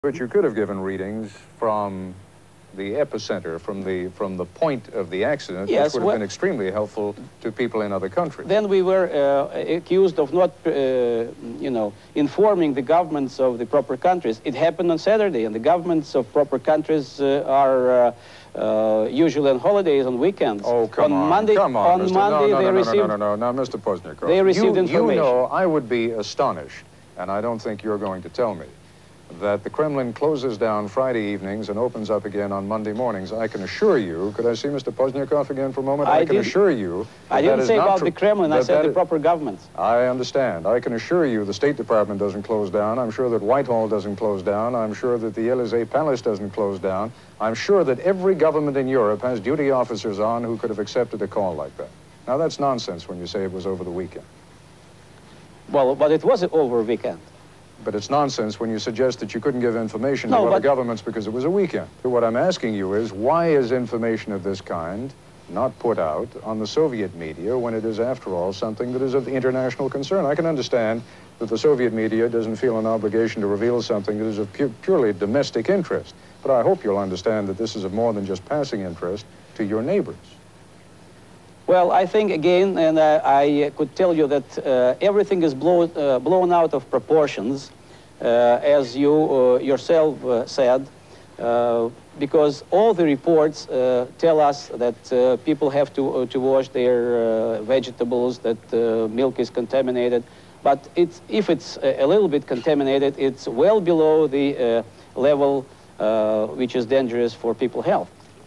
But you could have given readings from the epicenter, from the point of the accident, yes, which would have been extremely helpful to people in other countries. Then we were accused of not, informing the governments of the proper countries. It happened on Saturday, and the governments of proper countries are usually on holidays on weekends. Oh, come on. Monday, come on, on Mr. Monday, they received... No, Mr. Pozniakov. They received information. You know, I would be astonished, and I don't think you're going to tell me, that the Kremlin closes down Friday evenings and opens up again on Monday mornings. I can assure you, could I see Mr. Pozniakov again for a moment? I can assure you that I didn't say about the Kremlin, I said the is, proper governments. I understand. I can assure you the State Department doesn't close down. I'm sure that Whitehall doesn't close down. I'm sure that the Élysée Palace doesn't close down. I'm sure that every government in Europe has duty officers on who could have accepted a call like that. Now, that's nonsense when you say it was over the weekend. Well, but it was over a weekend. But it's nonsense when you suggest that you couldn't give information to other governments because it was a weekend. What I'm asking you is, why is information of this kind not put out on the Soviet media when it is, after all, something that is of international concern? I can understand that the Soviet media doesn't feel an obligation to reveal something that is of purely domestic interest. But I hope you'll understand that this is of more than just passing interest to your neighbors. Well, I think, again, and I could tell you that everything is blown out of proportions, as you yourself said, because all the reports tell us that people have to wash their vegetables, that milk is contaminated. But if it's a little bit contaminated, it's well below the level which is dangerous for people's health.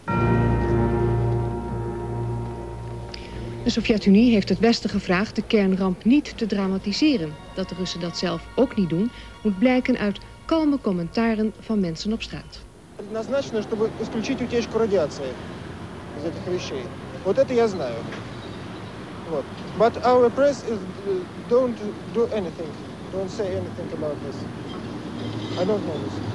De Sovjet-Unie heeft het Westen gevraagd de kernramp niet te dramatiseren. Dat de Russen dat zelf ook niet doen, moet blijken uit kalme commentaren van mensen op straat. Предназначено, чтобы исключить утечку радиации из этих вещей. Вот это я знаю. Вот. But our press don't do anything, don't say anything about this. I don't know this.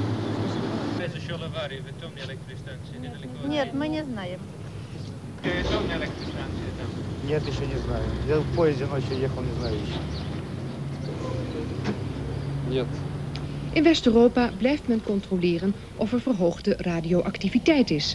Нет, мы не знаем. Нет, еще не знаю. Я в поезде ночью ехал, не знаю еще. Нет. In West-Europa blijft men controleren of er verhoogde radioactiviteit is.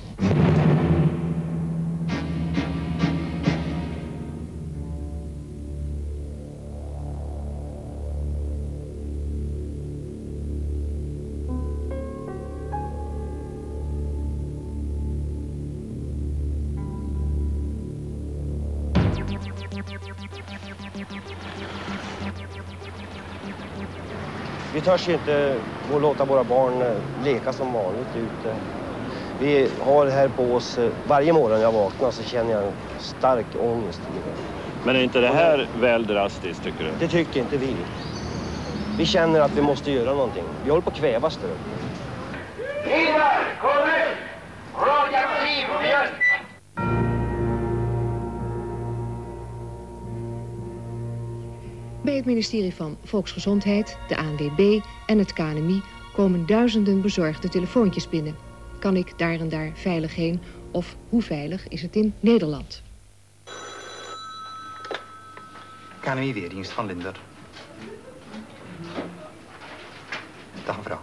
Vi törs inte gå och låta våra barn leka som vanligt ute. Vi har det här på oss varje morgon jag vaknar, så känner jag en stark ångest. Men är inte det här väl drastiskt, tycker du? Det tycker inte vi. Vi känner att vi måste göra någonting. Vi håller på att kvävas där uppe. Bij het ministerie van Volksgezondheid, de ANWB en het KNMI komen duizenden bezorgde telefoontjes binnen. Kan ik daar en daar veilig heen? Of hoe veilig is het in Nederland? KNMI-weerdienst van Linder. Dag mevrouw.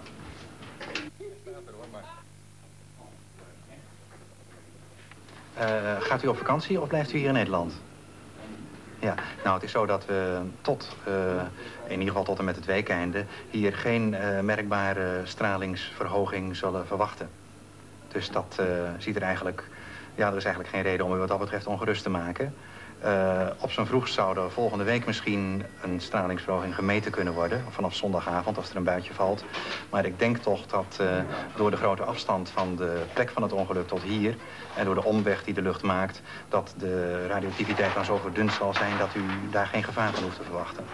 Gaat u op vakantie of blijft u hier in Nederland? Ja, nou het is zo dat we in ieder geval tot en met het weekeinde hier geen merkbare stralingsverhoging zullen verwachten. Dus dat ziet er eigenlijk, ja, er is eigenlijk geen reden om u wat dat betreft ongerust te maken. Op zijn vroegst zou er volgende week misschien een stralingsverhoging gemeten kunnen worden, vanaf zondagavond als er een buitje valt. Maar ik denk toch dat door de grote afstand van de plek van het ongeluk tot hier en door de omweg die de lucht maakt, dat de radioactiviteit dan zo verdund zal zijn dat u daar geen gevaar van hoeft te verwachten.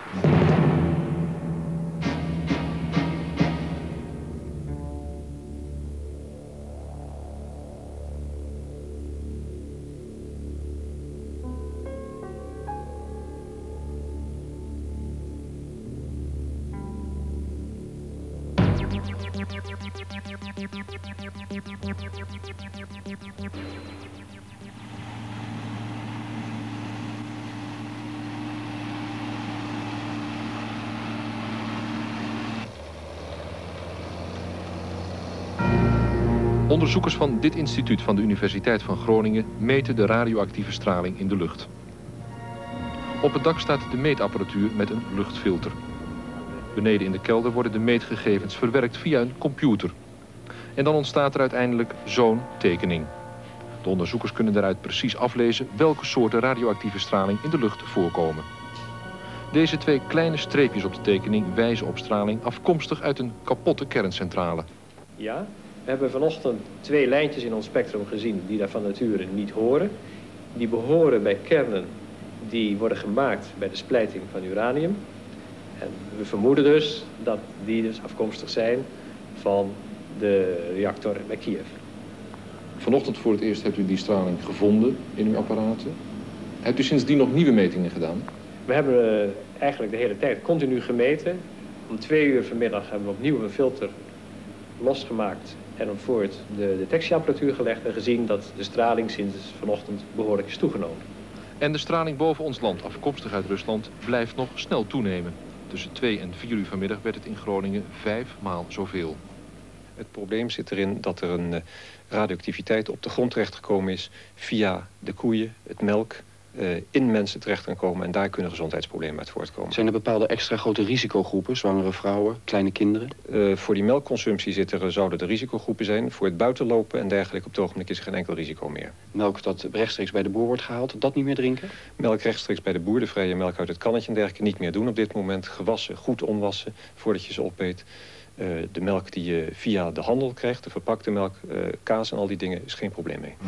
Onderzoekers van dit instituut van de Universiteit van Groningen meten de radioactieve straling in de lucht. Op het dak staat de meetapparatuur met een luchtfilter. Beneden in de kelder worden de meetgegevens verwerkt via een computer. En dan ontstaat er uiteindelijk zo'n tekening. De onderzoekers kunnen daaruit precies aflezen welke soorten radioactieve straling in de lucht voorkomen. Deze 2 kleine streepjes op de tekening wijzen op straling afkomstig uit een kapotte kerncentrale. Ja, we hebben vanochtend 2 lijntjes in ons spectrum gezien die daar van nature niet horen. Die behoren bij kernen die worden gemaakt bij de splijting van uranium. En we vermoeden dus dat die dus afkomstig zijn van de reactor bij Kiev. Vanochtend voor het eerst hebt u die straling gevonden in uw apparaten. Hebt u sindsdien nog nieuwe metingen gedaan? We hebben eigenlijk de hele tijd continu gemeten. Om 2 uur vanmiddag hebben we opnieuw een filter losgemaakt en op voor het de detectieapparatuur gelegd en gezien dat de straling sinds vanochtend behoorlijk is toegenomen. En de straling boven ons land, afkomstig uit Rusland, blijft nog snel toenemen. Tussen 2 en 4 uur vanmiddag werd het in Groningen 5 maal zoveel. Het probleem zit erin dat er een radioactiviteit op de grond terechtgekomen is via de koeien, het melk, in mensen terecht kan komen en daar kunnen gezondheidsproblemen uit voortkomen. Zijn er bepaalde extra grote risicogroepen, zwangere vrouwen, kleine kinderen? Voor die melkconsumptie zouden er risicogroepen zijn. Voor het buitenlopen en dergelijke op het ogenblik is er geen enkel risico meer. Melk dat rechtstreeks bij de boer wordt gehaald, dat niet meer drinken? Melk rechtstreeks bij de boer, de vrije melk uit het kannetje en dergelijke niet meer doen op dit moment. Gewassen, goed omwassen voordat je ze opeet. De melk die je via de handel krijgt, de verpakte melk, kaas en al die dingen, is geen probleem mee.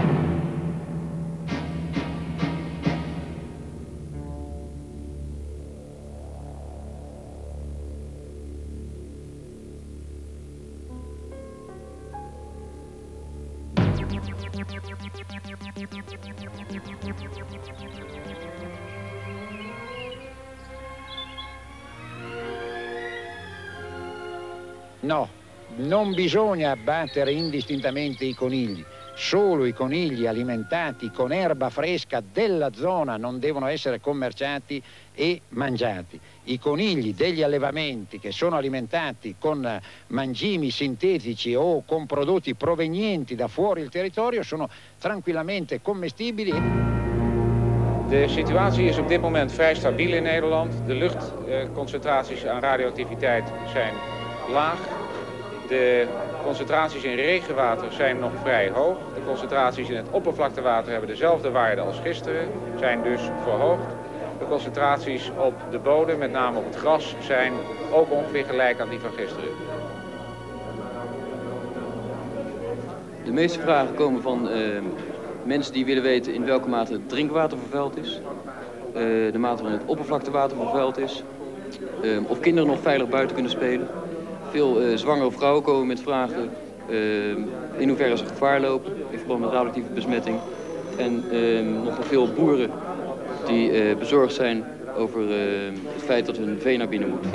No, non bisogna abbattere indistintamente i conigli. Solo i conigli alimentati con erba fresca della zona non devono essere commerciati e mangiati. I conigli degli allevamenti che sono alimentati con mangimi sintetici o con prodotti provenienti da fuori il territorio sono tranquillamente commestibili. De situatie is op dit moment vrij stabiel in Nederland. De luchtconcentraties aan radioactiviteit zijn laag. De concentraties in regenwater zijn nog vrij hoog. De concentraties in het oppervlaktewater hebben dezelfde waarde als gisteren, zijn dus verhoogd. De concentraties op de bodem, met name op het gras, zijn ook ongeveer gelijk aan die van gisteren. De meeste vragen komen van mensen die willen weten in welke mate het drinkwater vervuild is. De mate waarin het oppervlaktewater vervuild is. Of kinderen nog veilig buiten kunnen spelen. Veel zwangere vrouwen komen met vragen in hoeverre ze gevaar lopen in verband met radioactieve besmetting. En nog veel boeren die bezorgd zijn over het feit dat hun vee naar binnen moet.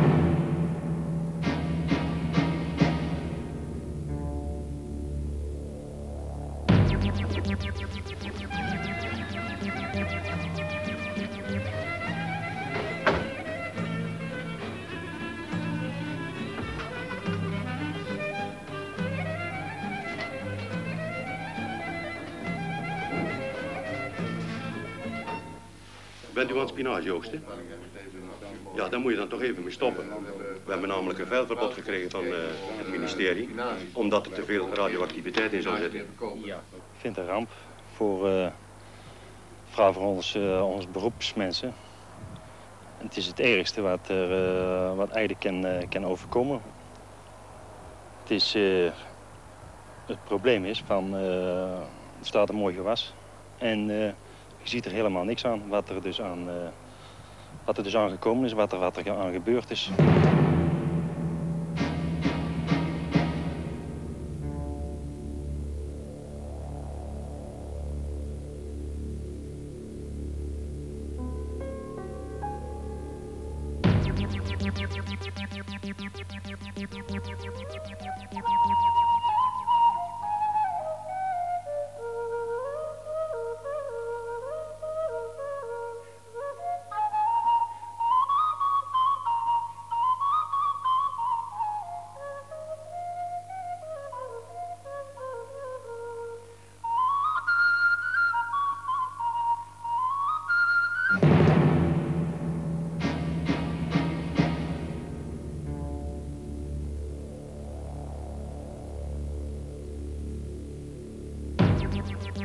Bent u aan spinazie oogsten? Ja, daar moet je dan toch even mee stoppen. We hebben namelijk een veilverbod gekregen van het ministerie, omdat er te veel radioactiviteit in zou zitten. Ja, ik vind het een ramp voor vooral voor ons beroepsmensen. En het is het ergste wat eigenlijk kan overkomen. Het is, het probleem is van, er staat een mooi gewas en je ziet er helemaal niks aan wat er dus aan gekomen is, wat er aan gebeurd is.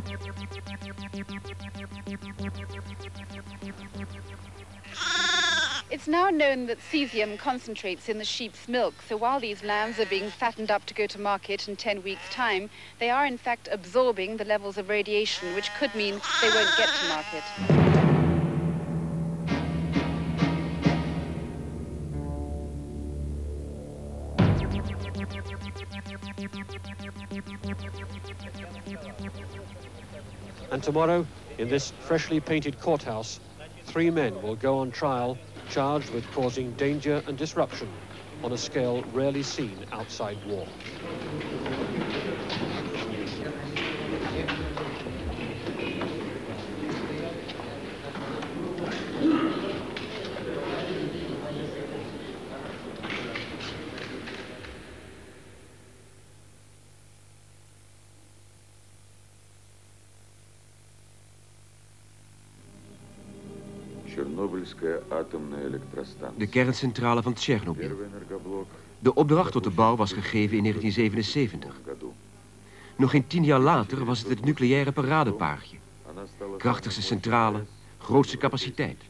It's now known that cesium concentrates in the sheep's milk, so while these lambs are being fattened up to go to market in 10 weeks' time, they are in fact absorbing the levels of radiation, which could mean they won't get to market. And tomorrow, in this freshly painted courthouse, 3 men will go on trial, charged with causing danger and disruption on a scale rarely seen outside war. De kerncentrale van Tsjernobyl. De opdracht tot de bouw was gegeven in 1977. Nog geen 10 jaar later was het nucleaire paradepaardje. Krachtigste centrale, grootste capaciteit.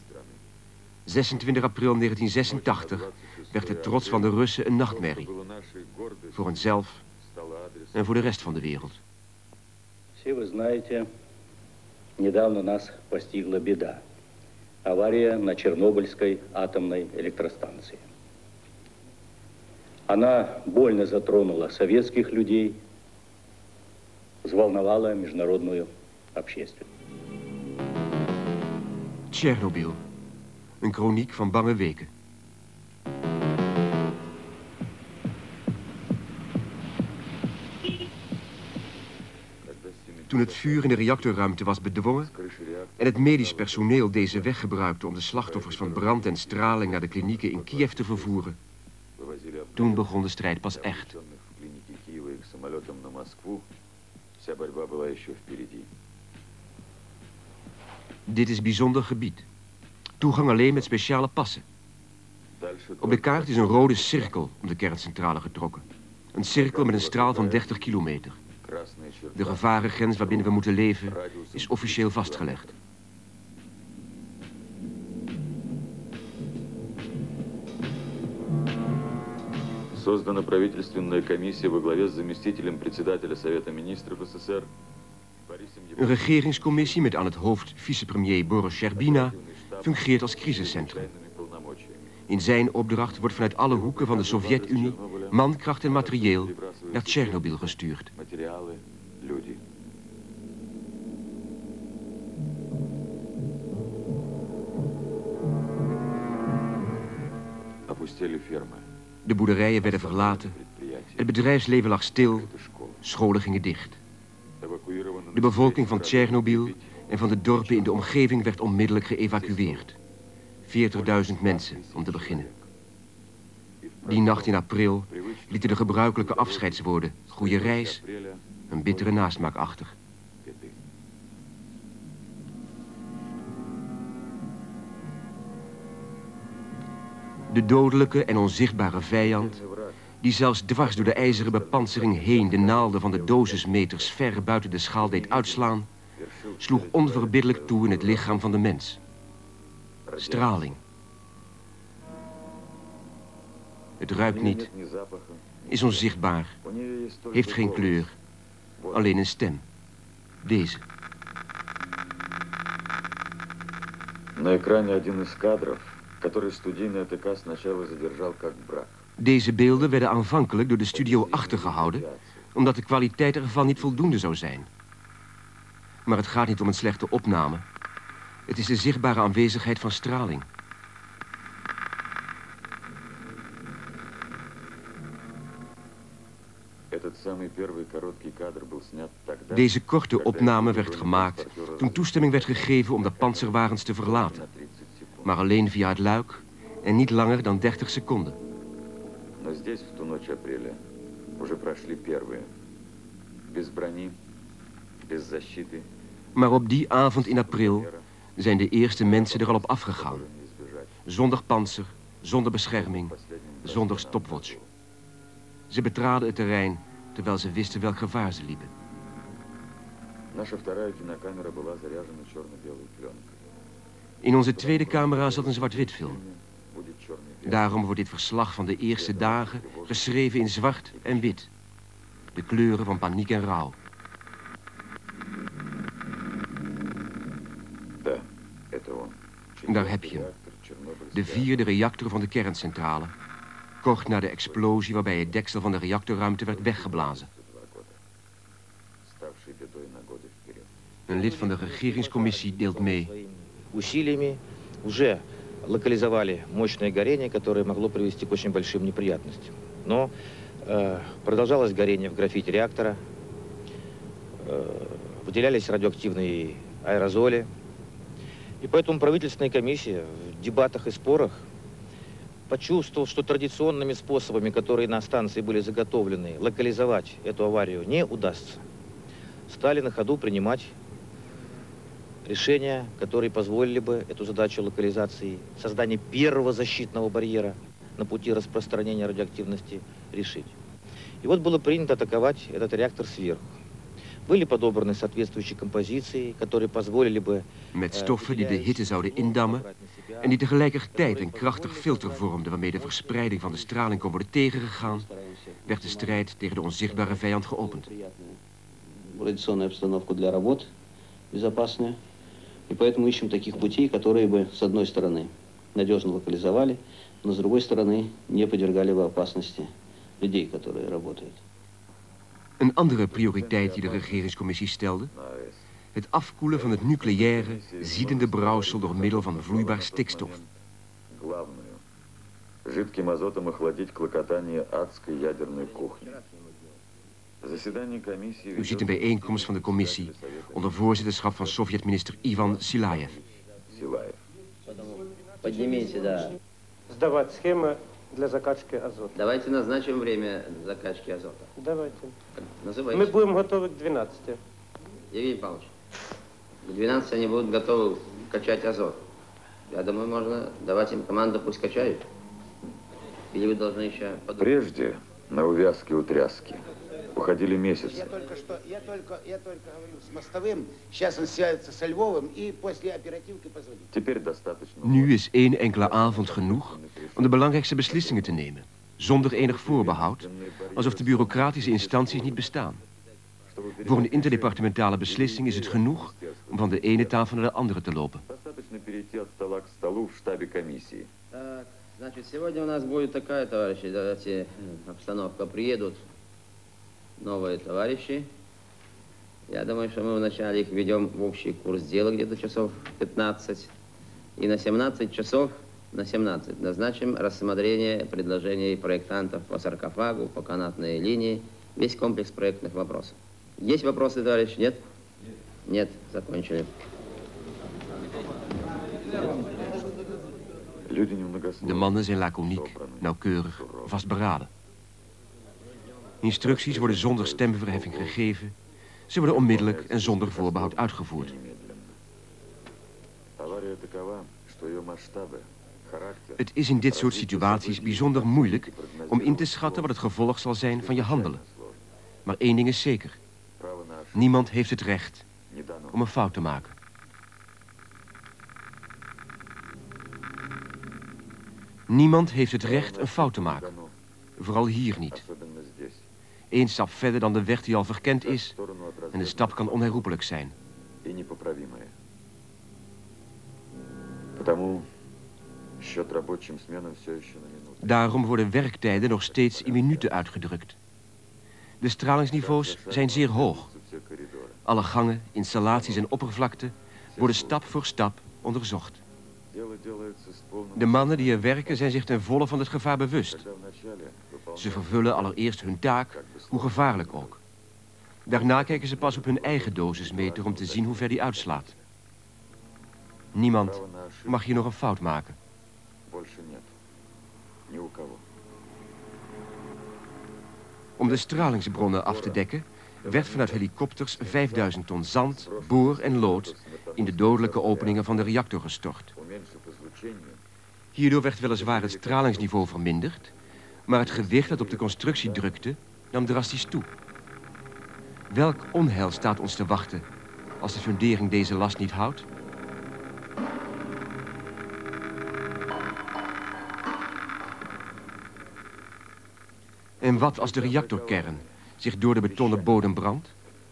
26 april 1986 werd de trots van de Russen een nachtmerrie. Voor henzelf en voor de rest van de wereld. Все вы знаете, недавно нас постигла беда. Авария на Чернобыльской атомной электростанции. Она больно затронула советских людей, взволновала международную общественность. Tsjernobyl, een kroniek van bange weken. Toen het vuur in de reactorruimte was bedwongen en het medisch personeel deze weg gebruikte om de slachtoffers van brand en straling naar de klinieken in Kiev te vervoeren, toen begon de strijd pas echt. Dit is bijzonder gebied. Toegang alleen met speciale passen. Op de kaart is een rode cirkel om de kerncentrale getrokken. Een cirkel met een straal van 30 kilometer. De gevarengrens waarbinnen we moeten leven is officieel vastgelegd. Создана правительственная комиссия во главе с заместителем председателя Совета Министров СССР. Een regeringscommissie met aan het hoofd vicepremier Boris Sherbina fungeert als crisiscentrum. In zijn opdracht wordt vanuit alle hoeken van de Sovjet-Unie mankracht en materieel naar Tsjernobyl gestuurd. De boerderijen werden verlaten, het bedrijfsleven lag stil, scholen gingen dicht. De bevolking van Tsjernobyl en van de dorpen in de omgeving werd onmiddellijk geëvacueerd. 40.000 mensen, om te beginnen. Die nacht in april lieten de gebruikelijke afscheidswoorden goeie reis een bittere nasmaak achter. De dodelijke en onzichtbare vijand, die zelfs dwars door de ijzeren bepansering heen de naalden van de dosismeters ver buiten de schaal deed uitslaan, sloeg onverbiddelijk toe in het lichaam van de mens. Straling. Het ruikt niet, is onzichtbaar, heeft geen kleur, alleen een stem. Deze. На экране один из кадров, который студийный АТК сначала задержал как брак. Deze beelden werden aanvankelijk door de studio achtergehouden, omdat de kwaliteit ervan niet voldoende zou zijn. Maar het gaat niet om een slechte opname. Het is de zichtbare aanwezigheid van straling. Deze korte opname werd gemaakt toen toestemming werd gegeven om de panzerwagens te verlaten. Maar alleen via het luik en niet langer dan 30 seconden. Maar op die avond in april zijn de eerste mensen er al op afgegaan. Zonder pantser, zonder bescherming, zonder stopwatch. Ze betraden het terrein terwijl ze wisten welk gevaar ze liepen. Наша вторая кинокамера была заряжена черно-белой пленкой. In onze tweede camera zat een zwart-wit film. Будет черный-белый. Daarom wordt dit verslag van de eerste dagen geschreven in zwart en wit. De kleuren van paniek en rouw. Да, это он. Daar heb je hem. De vierde reactor van de kerncentrale. Kort na de explosie waarbij het deksel van de reactorruimte werd weggeblazen. Ставший бедой на годы вперед. Een lid van de regeringscommissie deelt mee. Усилиями уже локализовали мощное горение, которое могло привести к очень большим неприятностям. Но продолжалось горение в графите реактора, выделялись радиоактивные аэрозоли. И поэтому правительственная комиссия в дебатах и спорах почувствовала, что традиционными способами, которые на станции были заготовлены, локализовать эту аварию не удастся, стали на ходу принимать решения, которые позволили бы эту задачу локализации, создания первого защитного барьера на пути распространения радиоактивности решить. И вот было принято атаковать этот реактор сверху. Были подобраны соответствующие композиции, которые позволили бы... Met stoffen die de hitte zouden indammen en die tegelijkertijd een krachtig filter vormden waarmee de verspreiding van de straling kon worden tegengegaan, werd de strijd tegen de onzichtbare vijand geopend. Радиационную обстановку для работ безопасную. И поэтому ищем таких путей, которые бы, с одной стороны, надежно локализовали, но с другой стороны, не подвергали бы опасности людей, которые работают. Een andere prioriteit die de regeringscommissie stelde: het afkoelen van het nucleaire, ziedende brouwsel door middel van vloeibaar stikstof. Главную. Жидким азотом охладить клокотание адской ядерной кухни. U ziet een bijeenkomst van de commissie onder voorzitterschap van Sovjet-minister Ivan Silaev. Поднимите, да. Сдавать схемы для закачки азота. Давайте назначим время закачки азота. Давайте. Называйте. Мы будем готовы к 12. Евгений Павлович, к 12 они будут готовы качать азот. Я думаю, можно давать им команду, пусть качают. Или вы должны еще подумать. Прежде на увязки утряски уходили месяцы. Я только говорю с Мостовым, сейчас он свяжется со Львовым и после оперативки позвонит. Теперь достаточно. Nu is één enkele avond genoeg om de belangrijkste beslissingen te nemen, zonder enig voorbehoud, alsof de bureaucratische instanties niet bestaan. Voor een interdepartementale beslissing is het genoeg om van de ene tafel naar de andere te lopen. Достаточно перейти от стола к столу в штабе комиссии. Так, значит, сегодня у нас будет такая, товарищи, давайте обстановка. Приедут новые товарищи. Я думаю, что мы вначале их введем в общий курс дела где-то часов 15. И на 17 часов, назначим рассмотрение предложений проектантов по саркофагу, по канатной линии, весь комплекс проектных вопросов. Есть вопросы, товарищи? Нет? Нет, закончили. De mannen zijn laconiek, nauwkeurig, vastberaden. Instructies worden zonder stemverheffing gegeven. Ze worden onmiddellijk en zonder voorbehoud uitgevoerd. Het is in dit soort situaties bijzonder moeilijk om in te schatten wat het gevolg zal zijn van je handelen. Maar één ding is zeker. Niemand heeft het recht om een fout te maken. Niemand heeft het recht een fout te maken. Vooral hier niet. Eén stap verder dan de weg die al verkend is en de stap kan onherroepelijk zijn. Daarom worden werktijden nog steeds in minuten uitgedrukt. De stralingsniveaus zijn zeer hoog. Alle gangen, installaties en oppervlakten worden stap voor stap onderzocht. De mannen die er werken zijn zich ten volle van het gevaar bewust. Ze vervullen allereerst hun taak, hoe gevaarlijk ook. Daarna kijken ze pas op hun eigen dosismeter om te zien hoe ver die uitslaat. Niemand mag hier nog een fout maken. Om de stralingsbronnen af te dekken werd vanuit helikopters 5000 ton zand, boor en lood in de dodelijke openingen van de reactor gestort. Hierdoor werd weliswaar het stralingsniveau verminderd, maar het gewicht dat op de constructie drukte nam drastisch toe. Welk onheil staat ons te wachten als de fundering deze last niet houdt? En wat als de reactorkern zich door de betonnen bodem brandt?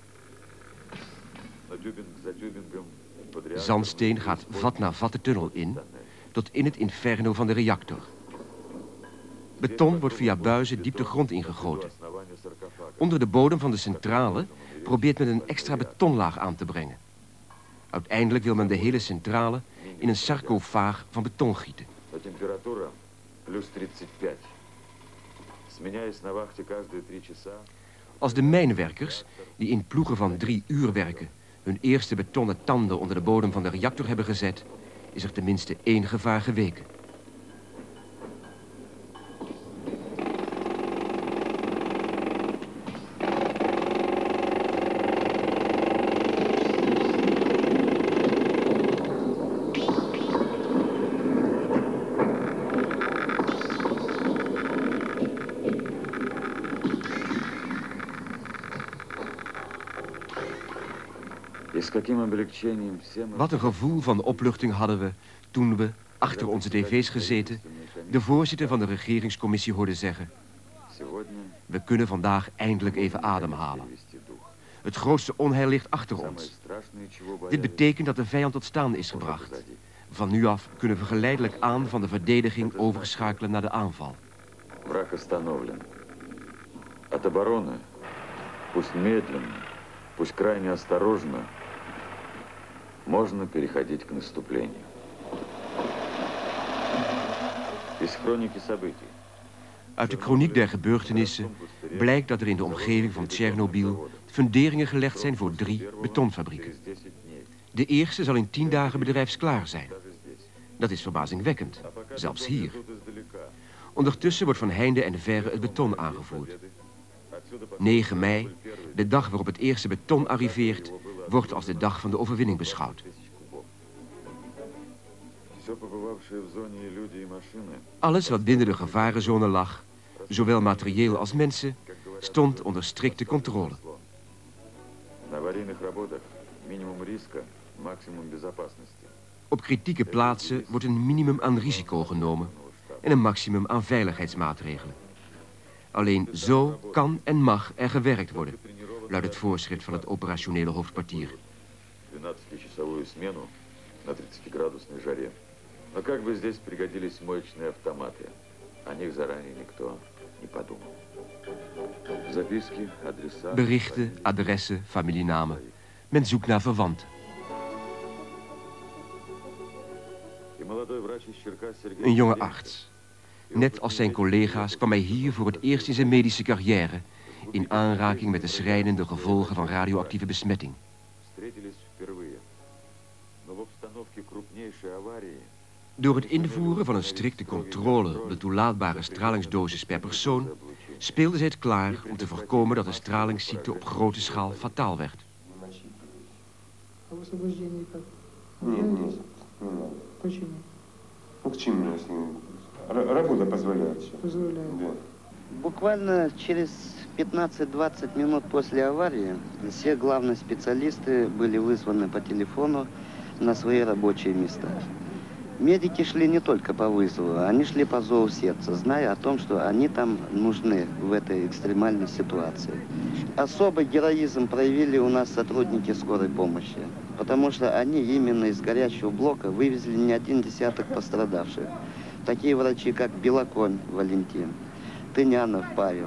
Zandsteen gaat vat na vat de tunnel in, tot in het inferno van de reactor. Beton wordt via buizen diep de grond ingegoten. Onder de bodem van de centrale probeert men een extra betonlaag aan te brengen. Uiteindelijk wil men de hele centrale in een sarcofaag van beton gieten. Als de mijnwerkers, die in ploegen van 3 uur werken, hun eerste betonnen tanden onder de bodem van de reactor hebben gezet, is er tenminste 1 gevaar geweken. Wat een gevoel van opluchting hadden we toen we, achter onze tv's gezeten, de voorzitter van de regeringscommissie hoorden zeggen: we kunnen vandaag eindelijk even ademhalen. Het grootste onheil ligt achter ons. Dit betekent dat de vijand tot staan is gebracht. Van nu af kunnen we geleidelijk aan van de verdediging overschakelen naar de aanval. Враг остановлен. От обороны, пусть медленно, пусть крайне осторожно, можно переходить к наступлению. Из хроники событий. Uit de chroniek der gebeurtenissen blijkt dat er in de omgeving van Tsjernobyl funderingen gelegd zijn voor 3 betonfabrieken. De eerste zal in 10 dagen bedrijfsklaar zijn. Dat is verbazingwekkend, zelfs hier. Ondertussen wordt van heinde en verre het beton aangevoerd. 9 mei, de dag waarop het eerste beton arriveert, wordt als de dag van de overwinning beschouwd. Alles wat binnen de gevarenzone lag, zowel materieel als mensen, stond onder strikte controle. Op kritieke plaatsen wordt een minimum aan risico genomen en een maximum aan veiligheidsmaatregelen. Alleen zo kan en mag er gewerkt worden, luidt het voorschrift van het operationele hoofdkwartier. Berichten, adressen, familienamen. Men zoekt naar verwanten. Een jonge arts. Net als zijn collega's kwam hij hier voor het eerst in zijn medische carrière in aanraking met de schrijnende gevolgen van radioactieve besmetting. Door het invoeren van een strikte controle op de toelaatbare stralingsdosis per persoon speelden zij het klaar om te voorkomen dat de stralingsziekte op grote schaal fataal werd. Буквально через 15-20 минут после аварии все главные специалисты были вызваны по телефону на свои рабочие места. Медики шли не только по вызову, они шли по зову сердца, зная о том, что они там нужны в этой экстремальной ситуации. Особый героизм проявили у нас сотрудники скорой помощи, потому что они именно из горячего блока вывезли не 1 десяток пострадавших. Такие врачи, как Белоконь Валентин, Тынянов Павел,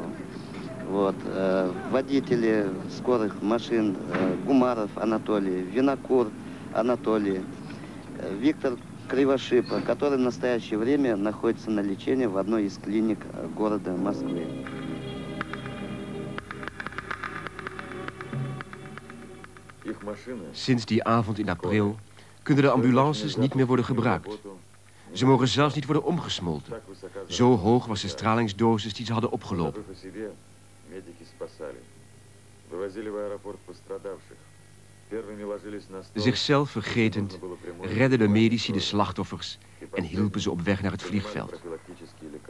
водители скорых машин Гумаров Анатолий, Винокур Анатолий, Виктор Кривошипа, который в настоящее время находится на лечении в одной из клиник города Москвы. Sinds die avond in april kunnen de ambulances niet meer worden gebruikt. Ze mogen zelfs niet worden omgesmolten. Zo hoog was de stralingsdosis die ze hadden opgelopen. Zichzelf vergetend redden de medici de slachtoffers en hielpen ze op weg naar het vliegveld.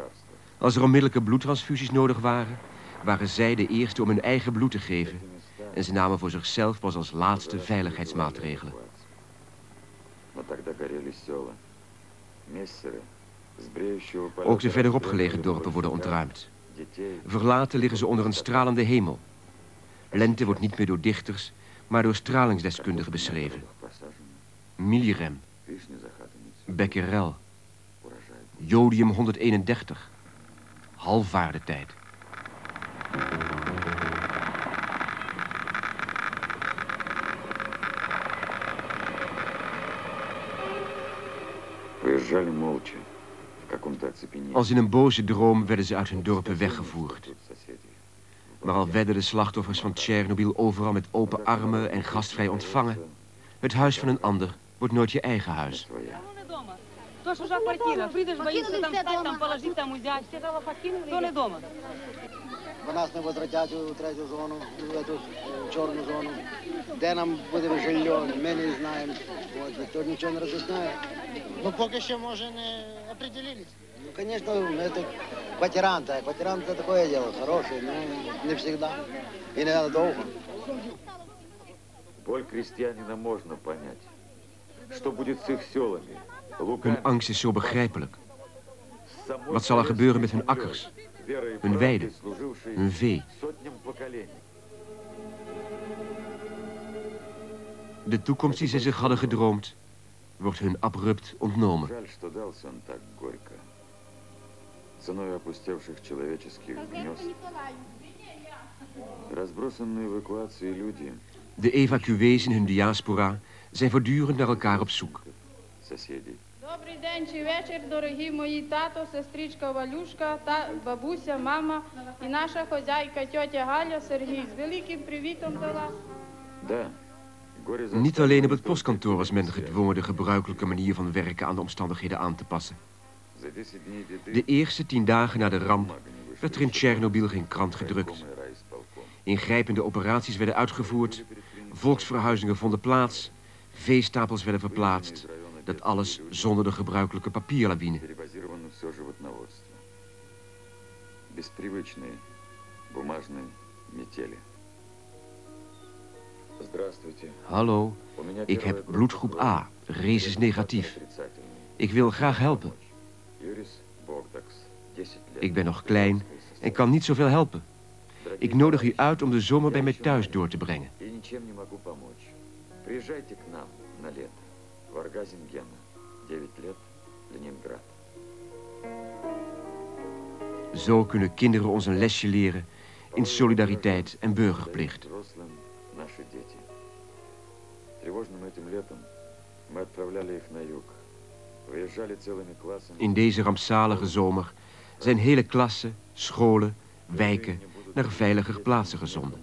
Als er onmiddellijke bloedtransfusies nodig waren, waren zij de eerste om hun eigen bloed te geven en ze namen voor zichzelf pas als laatste veiligheidsmaatregelen. Ook de verderop gelegen dorpen worden ontruimd. Verlaten liggen ze onder een stralende hemel. Lente wordt niet meer door dichters, maar door stralingsdeskundigen beschreven. Millirem, becquerel, jodium 131, halfwaardetijd. Als in een boze droom werden ze uit hun dorpen weggevoerd. Maar al werden de slachtoffers van Tsjernobyl overal met open armen en gastvrij ontvangen, het huis van een ander wordt nooit je eigen huis. Нас не возвратять у третю зону, в эту черную зону. Де нам буде жилье, ми не знаємо. Вот, никто ничего не разъясняет. Ну, поки що, може, не определились. Ну, конечно, это квартиранты. А квартиранты это такое дело, хорошие, но не всегда. И не надолго. Боль крестьянина можно понять. Что будет с их селами? Hun angst is zo begrijpelijk. Wat zal er gebeuren met hun akkers, hun weiden, hun vee? De toekomst die ze zich hadden gedroomd, wordt hun abrupt ontnomen. De evacuees in hun diaspora zijn voortdurend naar elkaar op zoek. Добрий день чи вечір, дорогі мої тато, сестричка Валюшка, та бабуся, мама і наша хозяйка, тьотя Галя, Сергій. З великим привітом до вас. Niet alleen op het postkantoor was men gedwongen de gebruikelijke manier van werken aan de omstandigheden aan te passen. De eerste 10 dagen na de ramp werd er in Tsjernobyl geen krant gedrukt. Ingrijpende operaties werden uitgevoerd, volksverhuizingen vonden plaats, veestapels werden verplaatst. Dat alles zonder de gebruikelijke papierlawine. Hallo, ik heb bloedgroep A, rhesus negatief. Ik wil graag helpen. Ik ben nog klein en kan niet zoveel helpen. Ik nodig u uit om de zomer bij mij thuis door te brengen. Wargazin Gena, 9 лет, Leningrad. Zo kunnen kinderen ons een lesje leren in solidariteit en burgerplicht. In deze rampzalige zomer zijn hele klassen, scholen, wijken naar veiliger plaatsen gezonden.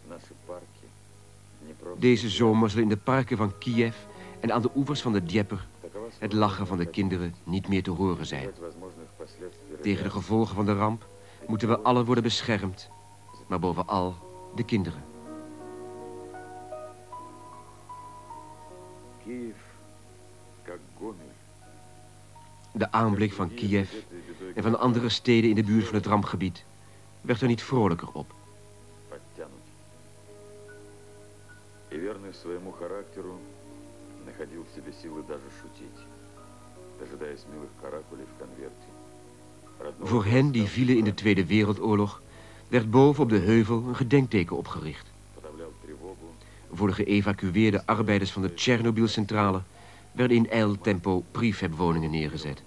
Deze zomer zal in de parken van Kiev en aan de oevers van de Dnieper het lachen van de kinderen niet meer te horen zijn. Tegen de gevolgen van de ramp moeten we allen worden beschermd, maar bovenal de kinderen. De aanblik van Kiev en van andere steden in de buurt van het rampgebied werd er niet vrolijker op. Находил в себе силы даже шутить, дожидаясь милых каракулей в конверте. Voor hen die vielen in de Tweede Wereldoorlog werd boven op de heuvel een gedenkteken opgericht. Voor de geëvacueerde arbeiders van de Tsjernobylcentrale werden in ijltempo prefabwoningen neergezet.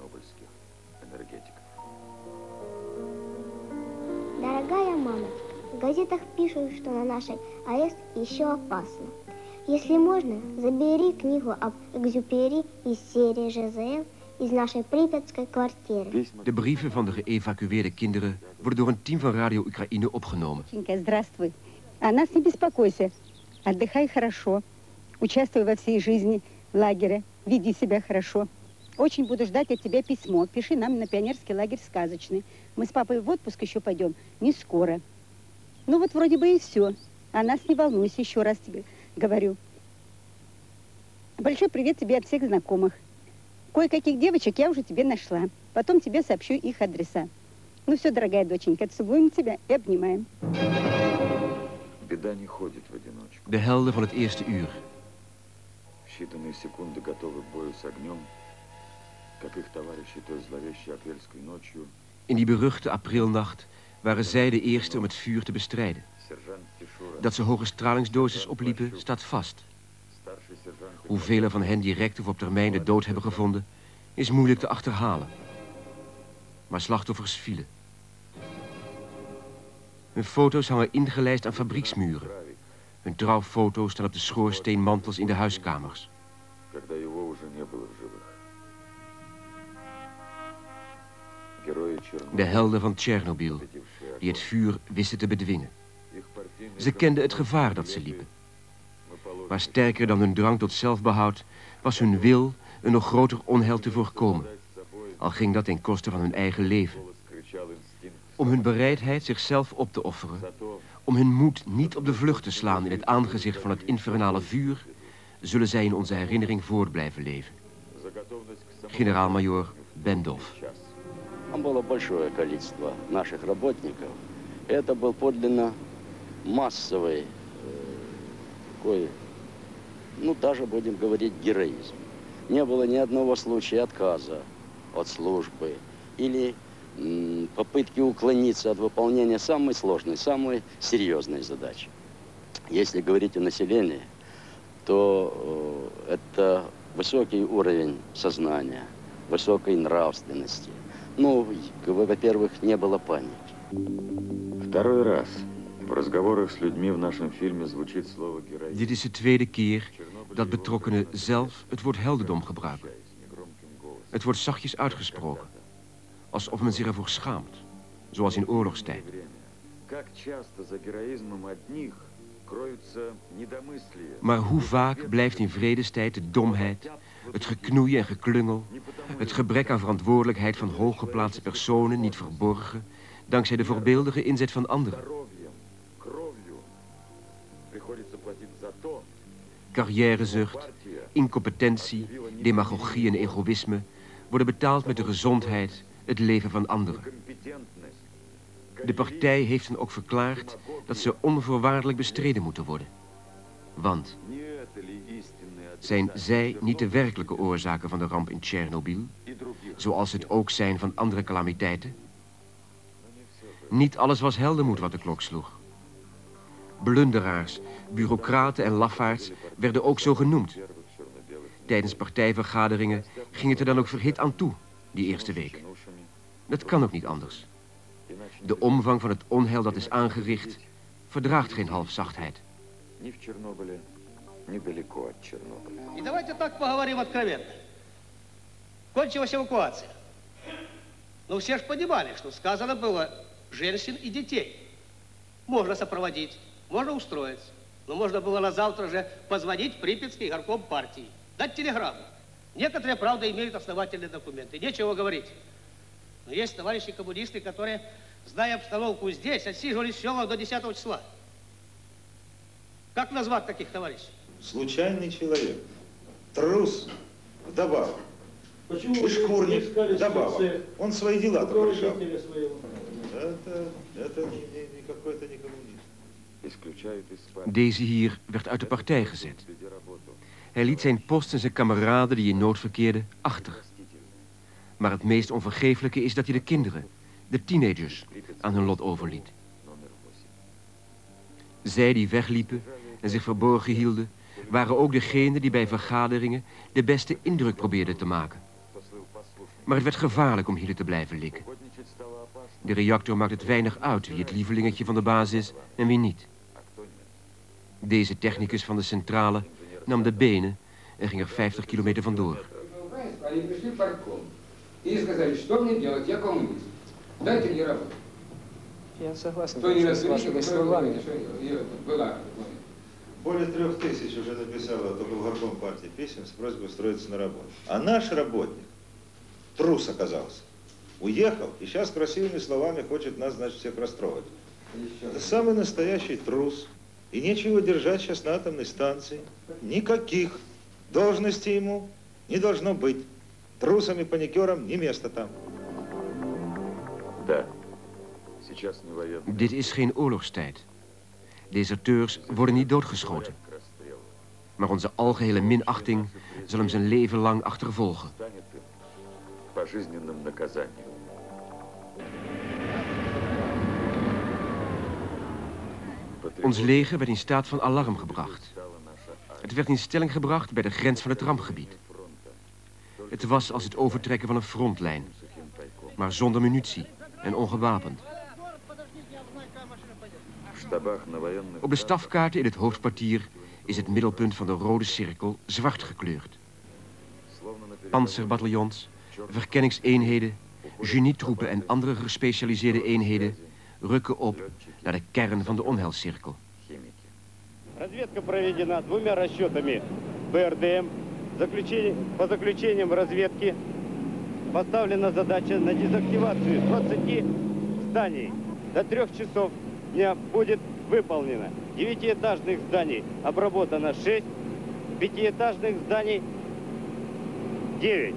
Дорогая мама, в газетах пишут, что на нашей АЭС еще опасно. Если можно, забери книгу об Экзюпери из серии ЖЗЛ из нашей припятской квартиры. De brieven van de geëvacueerde kinderen worden door een team van Radio Oekraïne opgenomen. Здравствуй. О нас не беспокойся. Отдыхай хорошо. Участвуй во всей жизни в лагере. Веди себя хорошо. Очень буду ждать от тебя письмо. Пиши нам на пионерский лагерь сказочный. Мы с папой в отпуск еще пойдем. Не скоро. Ну вот вроде бы и все. О нас не волнуйся, еще раз тебе говорю. Большой привет тебе от всех знакомых. Кое-каких девочек я уже тебе нашла. Потом тебе сообщу их адреса. Ну все, дорогая доченька, целуем тебя и обнимаем. Беда не ходит в одиночку. De helden van het eerste uur. В считанные секунды готовы к бою с огнем, как их товарищи той зловещей апрельской ночью. In die beruchte aprilnacht waren zij de eerste om het vuur te bestrijden. Dat ze hoge stralingsdosis opliepen, staat vast. Hoeveel er van hen direct of op termijn de dood hebben gevonden, is moeilijk te achterhalen. Maar slachtoffers vielen. Hun foto's hangen ingelijst aan fabrieksmuren. Hun trouwfoto's staan op de schoorsteenmantels in de huiskamers. De helden van Tsjernobyl, die het vuur wisten te bedwingen. Ze kenden het gevaar dat ze liepen. Maar sterker dan hun drang tot zelfbehoud was hun wil een nog groter onheil te voorkomen. Al ging dat ten koste van hun eigen leven. Om hun bereidheid zichzelf op te offeren, om hun moed niet op de vlucht te slaan in het aangezicht van het infernale vuur, zullen zij in onze herinnering voort blijven leven. Generaal-majoor Bendov. Там было большое количество наших работников. Это был подлинно массовый, такой, ну даже будем говорить, героизм. Не было ни одного случая отказа от службы или попытки уклониться от выполнения самой сложной, самой серьезной задачи. Если говорить о населении, то это высокий уровень сознания, высокой нравственности. Ну, во-первых, не было паники. Второй раз в разговорах с людьми в нашем фильме звучит слово героизм. Dit is de tweede keer dat betrokkenen zelf het woord heldendom gebruiken. Het wordt zachtjes uitgesproken, alsof men zich ervoor schaamt, zoals in oorlogstijd. Maar hoe vaak blijft in vredestijd de domheid, het geknoei en geklungel, het gebrek aan verantwoordelijkheid van hooggeplaatste personen niet verborgen, dankzij de voorbeeldige inzet van anderen. Carrièrezucht, incompetentie, demagogie en egoïsme worden betaald met de gezondheid, het leven van anderen. De partij heeft dan ook verklaard dat ze onvoorwaardelijk bestreden moeten worden. Want zijn zij niet de werkelijke oorzaken van de ramp in Tsjernobyl, zoals het ook zijn van andere calamiteiten? Niet alles was heldenmoed wat de klok sloeg. Blunderaars, bureaucraten en lafaards werden ook zo genoemd. Tijdens partijvergaderingen ging het er dan ook verhit aan toe, die eerste week. Dat kan ook niet anders. De omvang van het onheil dat is aangericht verdraagt geen halfzachtheid. И давайте так поговорим откровенно. Кончилась эвакуация. Но все же понимали, что сказано было женщин и детей. Можно сопроводить, можно устроиться. Но можно было на завтра же позвонить в Припятский горком партии, дать телеграмму. Некоторые, правда, имеют основательные документы, нечего говорить. Но есть товарищи коммунисты, которые, зная обстановку здесь, отсиживались в селах до 10 числа. Как назвать таких товарищей? Случайный человек. Трус вдобавок. Почему и шкурник вдобавок. Он свои дела только решал. Это какой-то не коммунист. Deze hier werd uit de partij gezet. Hij liet zijn post en zijn kameraden die in nood verkeerden achter. Maar het meest onvergeeflijke is dat hij de kinderen, de teenagers, aan hun lot overliet. Zij die wegliepen en zich verborgen hielden, waren ook degenen die bij vergaderingen de beste indruk probeerden te maken. Maar het werd gevaarlijk om hier te blijven likken. De reactor maakt het weinig uit wie het lievelingetje van de baas is en wie niet. Deze technicus van de centrale nam de benen en ging er 50 kilometer vandoor. Я согласен с вашими словами. Более 3000 уже написало только в горком партии писем с просьбой устроиться на работу. А наш работник, трус оказался, уехал и сейчас красивыми словами хочет нас, значит, всех расстроить. Это самый настоящий трус. И нечего держать сейчас на атомной станции. Никаких должностей ему не должно быть. Трусам и паникерам не место там. Да. Dit is geen oorlogstijd. Deserteurs worden niet doodgeschoten. Maar onze algehele minachting zal hem zijn leven lang achtervolgen. Ons leger werd in staat van alarm gebracht. Het werd in stelling gebracht bij de grens van het rampgebied. Het was als het overtrekken van een frontlijn, maar zonder munitie en ongewapend. Op de stafkaarten in het hoofdkwartier is het middelpunt van de rode cirkel zwart gekleurd. Panzerbataljons, verkenningseenheden, genietroepen en andere gespecialiseerde eenheden rukken op naar de kern van de onheilscirkel. Разведка проведена двумя расчетами БРДМ. По заключениям разведки поставлена задача на дезактивацию 20 зданий. До 3 часов дня будет выполнено. 9-этажных зданий обработано 6, 5-этажных зданий 9.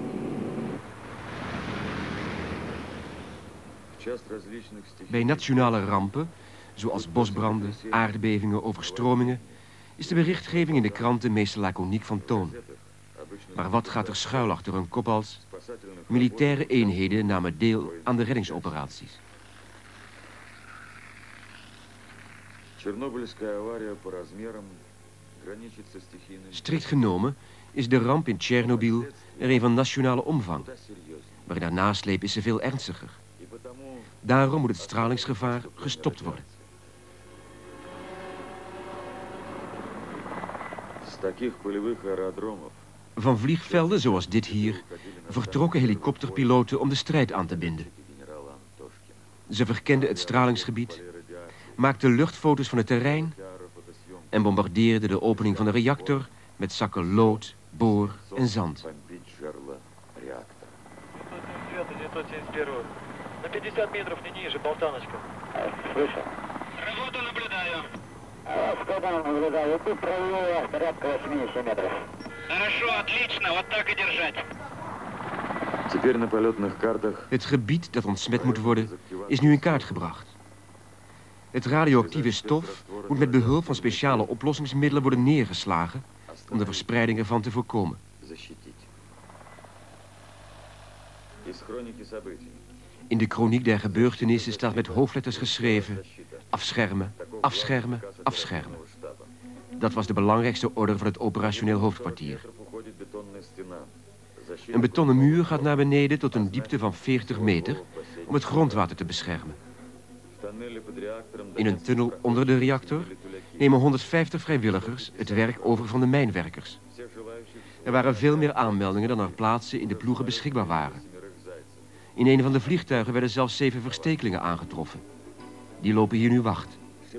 Bij nationale rampen, zoals bosbranden, aardbevingen, overstromingen, is de berichtgeving in de kranten meestal laconiek van toon. Maar wat gaat er schuil achter een kop als? Militaire eenheden namen deel aan de reddingsoperaties. Strikt genomen is de ramp in Tsjernobyl er een van nationale omvang. Maar in haar nasleep is ze veel ernstiger. Daarom moet het stralingsgevaar gestopt worden. Van vliegvelden zoals dit hier vertrokken helikopterpiloten om de strijd aan te binden. Ze verkenden het stralingsgebied, maakten luchtfoto's van het terrein en bombardeerden de opening van de reactor met zakken lood, boor en zand. На 50 метров не ниже, болтаночка. Слышу. Работу наблюдаю. Сколько наблюдаю? Тут правее порядка 80 метров. Хорошо, отлично, вот так и держать. Het gebied dat ontsmet moet worden is nu in kaart gebracht. Het radioactieve stof moet met behulp van speciale oplossingsmiddelen worden neergeslagen om de verspreiding ervan te voorkomen. In de kroniek der gebeurtenissen staat met hoofdletters geschreven: afschermen, afschermen, afschermen. Dat was de belangrijkste order van het operationeel hoofdkwartier. Een betonnen muur gaat naar beneden tot een diepte van 40 meter om het grondwater te beschermen. In een tunnel onder de reactor nemen 150 vrijwilligers het werk over van de mijnwerkers. Er waren veel meer aanmeldingen dan er plaatsen in de ploegen beschikbaar waren. In een van de vliegtuigen werden zelfs 7 verstekelingen aangetroffen. Die lopen hier nu wacht.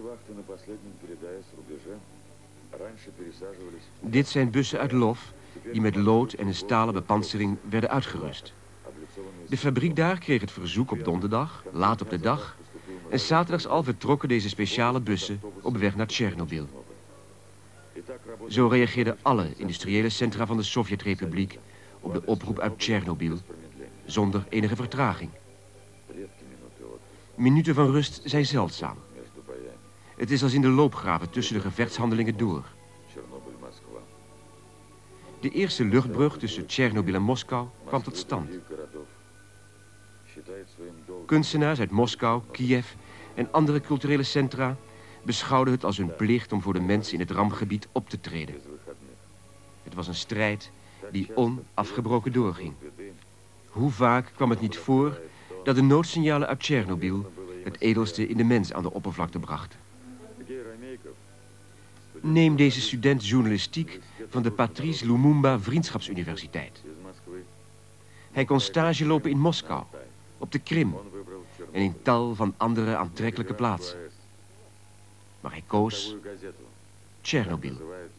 Dit zijn bussen uit Lwów die met lood en een stalen bepantsering werden uitgerust. De fabriek daar kreeg het verzoek op donderdag, laat op de dag, en zaterdags al vertrokken deze speciale bussen op weg naar Tsjernobyl. Zo reageerden alle industriële centra van de Sovjetrepubliek op de oproep uit Tsjernobyl, zonder enige vertraging. Minuten van rust zijn zeldzaam. Het is als in de loopgraven tussen de gevechtshandelingen door. De eerste luchtbrug tussen Tsjernobyl en Moskou kwam tot stand. Kunstenaars uit Moskou, Kiev en andere culturele centra beschouwden het als hun plicht om voor de mensen in het rampgebied op te treden. Het was een strijd die onafgebroken doorging. Hoe vaak kwam het niet voor dat de noodsignalen uit Tsjernobyl het edelste in de mens aan de oppervlakte brachten. Neem deze student journalistiek van de Patrice Lumumba Vriendschapsuniversiteit. Hij kon stage lopen in Moskou, op de Krim en in tal van andere aantrekkelijke plaatsen. Maar hij koos Tsjernobyl.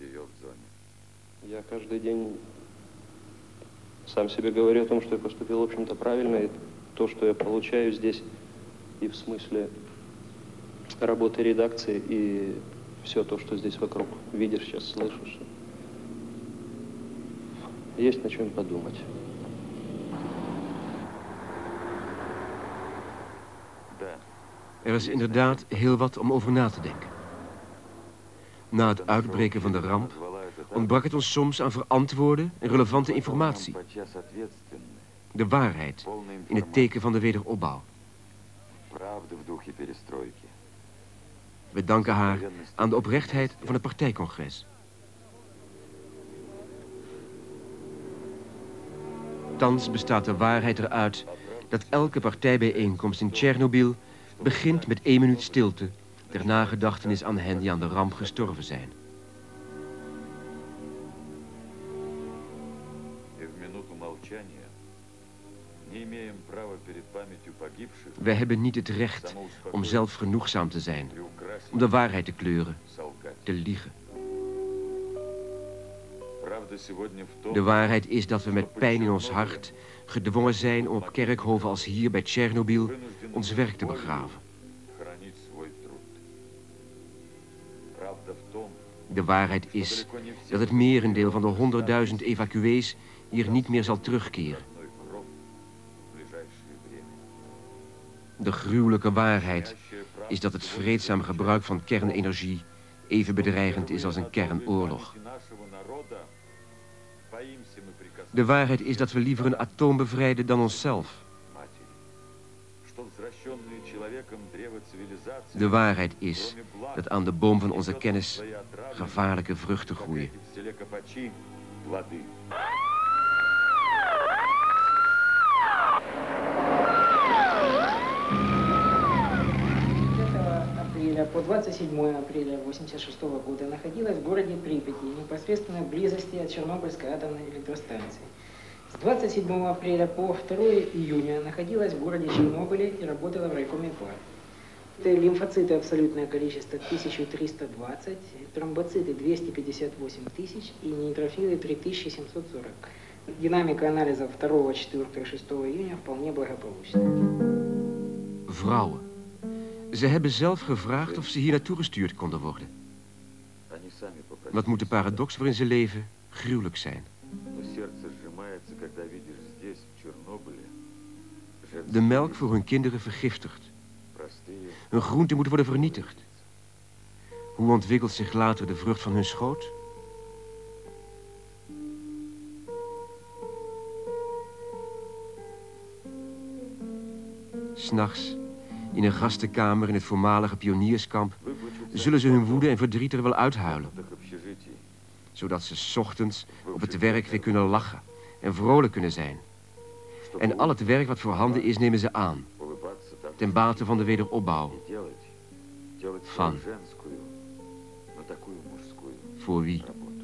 Я каждый день сам себе говорю о том, что я поступил, в общем-то, правильно, и то, что я получаю здесь, и в смысле работы редакции, и все то, что здесь вокруг видишь, сейчас слышишь, есть над чем подумать. Er is inderdaad heel wat om over na te denken. Na het uitbreken van de ramp ontbrak het ons soms aan verantwoorde en relevante informatie. De waarheid in het teken van de wederopbouw. We danken haar aan de oprechtheid van het partijcongres. Thans bestaat de waarheid eruit dat elke partijbijeenkomst in Tsjernobyl begint met 1 minuut stilte ter nagedachtenis aan hen die aan de ramp gestorven zijn. Wij hebben niet het recht om zelfgenoegzaam te zijn, om de waarheid te kleuren, te liegen. De waarheid is dat we met pijn in ons hart gedwongen zijn om op kerkhoven als hier bij Tsjernobyl ons werk te begraven. De waarheid is dat het merendeel van de 100.000 evacuees hier niet meer zal terugkeren. De gruwelijke waarheid is dat het vreedzaam gebruik van kernenergie even bedreigend is als een kernoorlog. De waarheid is dat we liever een atoom bevrijden dan onszelf. De waarheid is dat aan de boom van onze kennis gevaarlijke vruchten groeien. По 27 апреля 1986 года находилась в городе Припяти, непосредственно в близости от Чернобыльской атомной электростанции. С 27 апреля по 2 июня находилась в городе Чернобыле и работала в райкоме ПАР. Лимфоциты абсолютное количество 1320, тромбоциты 258 тысяч и нейтрофилы 3740. Динамика анализов 2, 4, 6 июня вполне благополучна. Vrouwen. Ze hebben zelf gevraagd of ze hier naartoe gestuurd konden worden. Wat moet de paradox waarin ze leven gruwelijk zijn. De melk voor hun kinderen vergiftigd. Hun groenten moeten worden vernietigd. Hoe ontwikkelt zich later de vrucht van hun schoot? S'nachts, in een gastenkamer in het voormalige pionierskamp, zullen ze hun woede en verdriet er wel uithuilen. Zodat ze 's ochtends op het werk weer kunnen lachen en vrolijk kunnen zijn. En al het werk wat voorhanden is, nemen ze aan. Ten bate van de wederopbouw. Van. Voor wie?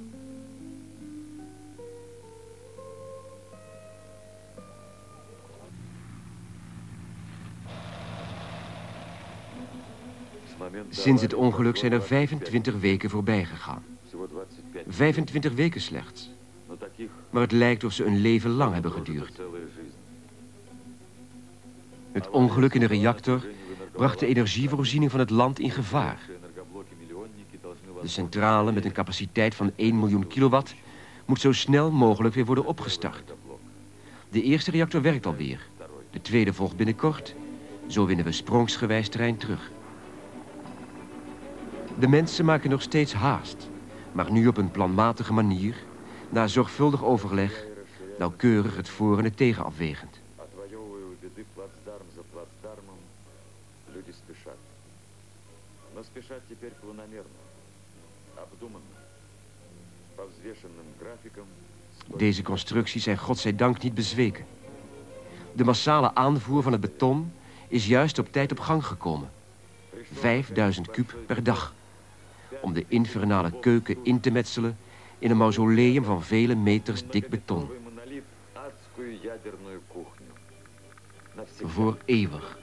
Sinds het ongeluk zijn er 25 weken voorbij gegaan. 25 weken slechts. Maar het lijkt of ze een leven lang hebben geduurd. Het ongeluk in de reactor bracht de energievoorziening van het land in gevaar. De centrale met een capaciteit van 1 miljoen kilowatt moet zo snel mogelijk weer worden opgestart. De eerste reactor werkt alweer. De tweede volgt binnenkort. Zo winnen we sprongsgewijs terrein terug. De mensen maken nog steeds haast, maar nu op een planmatige manier, na zorgvuldig overleg, nauwkeurig het voor- en het tegen afwegend. Deze constructies zijn godzijdank niet bezweken. De massale aanvoer van het beton is juist op tijd op gang gekomen. 5000 kuub per dag. Om de infernale keuken in te metselen in een mausoleum van vele meters dik beton. Voor eeuwig.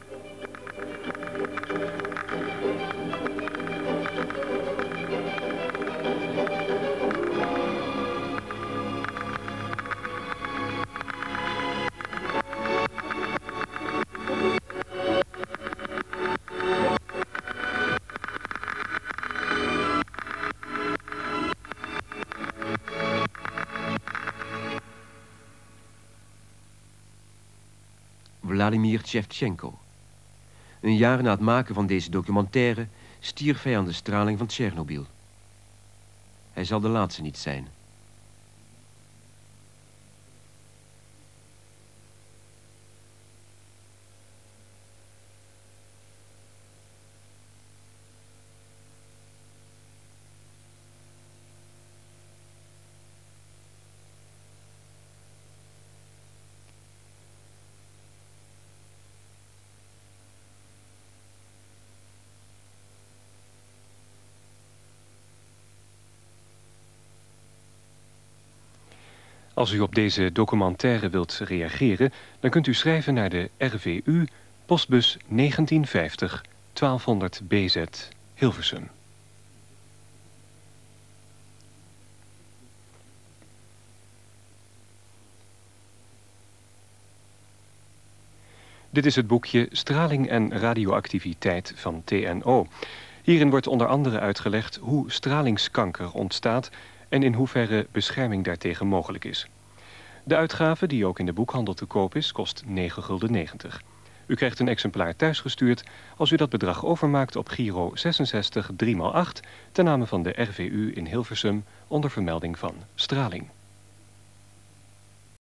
Vladimir Shevchenko. Een jaar na het maken van deze documentaire stierf hij aan de straling van Tsjernobyl. Hij zal de laatste niet zijn. Als u op deze documentaire wilt reageren, dan kunt u schrijven naar de RVU, postbus 1950 1200 BZ, Hilversum. Dit is het boekje Straling en radioactiviteit van TNO. Hierin wordt onder andere uitgelegd hoe stralingskanker ontstaat en in hoeverre bescherming daartegen mogelijk is. De uitgave, die ook in de boekhandel te koop is, kost 9,90 gulden. U krijgt een exemplaar thuisgestuurd als u dat bedrag overmaakt op Giro 66 3x8 ten name van de RVU in Hilversum onder vermelding van straling.